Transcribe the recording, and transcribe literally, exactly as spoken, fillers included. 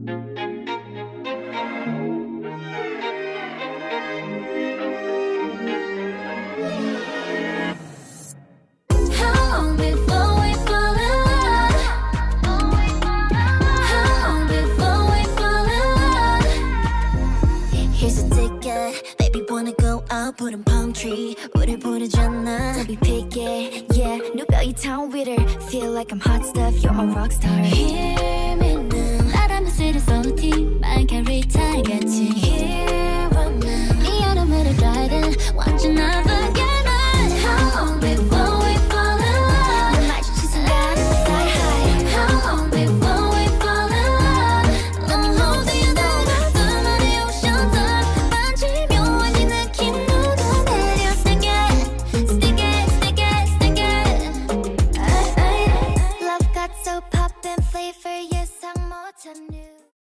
푸른 palm tree 우릴 부르잖아 Don't be picky yeah 누가 이 town with her Feel like I'm hot stuff You're a rock star Hear me now 나라면 쓰는 salty 말가리타 같이 Here I'm now 네 얼음을 riding 완전 나가게나 How long before we fall in love 내 마주친 순간은 fly high How long before we fall in love Let me hold you down 나만의 ocean top 반지 묘한 이 느낌 So pop and flavor 예상 못한